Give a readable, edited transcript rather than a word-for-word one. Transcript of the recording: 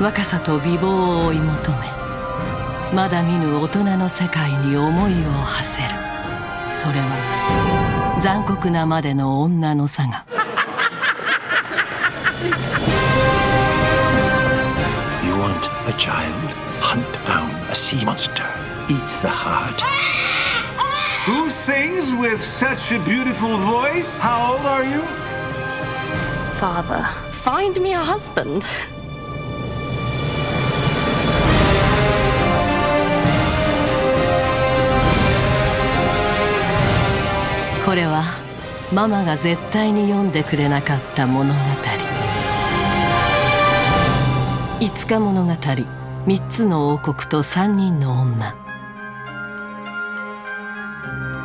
若さと美貌を追い求め、まだ見ぬ大人の世界に思いを馳せる。それは残酷なまでの女のさが。 You want a child? Hunt down a sea monster. Eats the heart. Who sings with such a beautiful voice? How old are you? Father, find me a husband. これはママが絶対に読んでくれなかった物語。5日物語、3つの王国と3人の女。